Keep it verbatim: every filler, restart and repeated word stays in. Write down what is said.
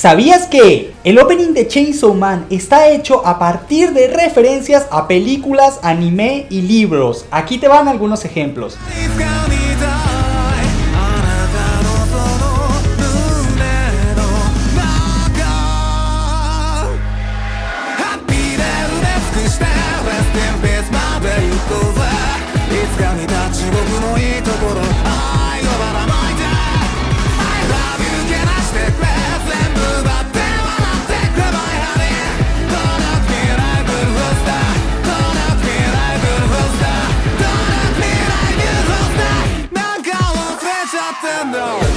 ¿Sabías que el opening de Chainsaw Man está hecho a partir de referencias a películas, anime y libros? Aquí te van algunos ejemplos. No.